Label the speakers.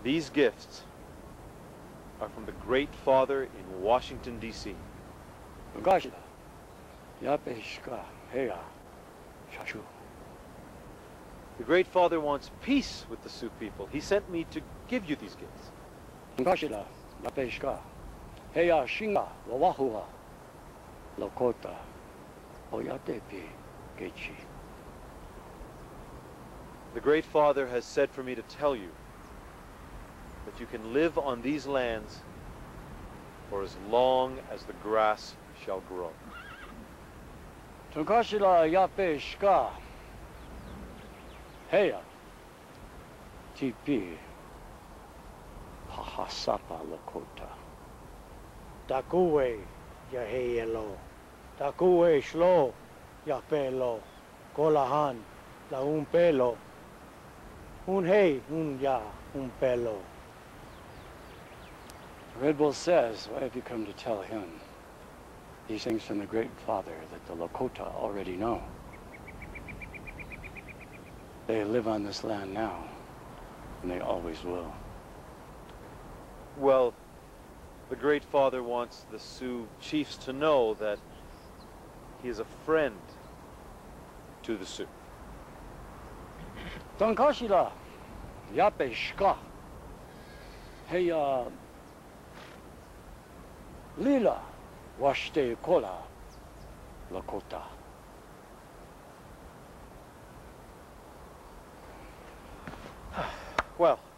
Speaker 1: These gifts are from the Great Father in Washington, D.C. The Great Father wants peace with the Sioux people. He sent me to give you these gifts. The Great Father has said for me to tell you that you can live on these lands for as long as the grass shall grow.
Speaker 2: Takuwe ya heyelo, takuwe shlo ya pelo, kolahan la un pelo, un hey un ya un pelo.
Speaker 3: Red Bull says, why have you come to tell him these things from the Great Father that the Lakota already know? They live on this land now, and they always will.
Speaker 1: Well, the Great Father wants the Sioux chiefs to know that he is a friend to the Sioux.
Speaker 3: Tankashila, yape shka. Hey, Lila, washte kola, Lakota.
Speaker 1: Well,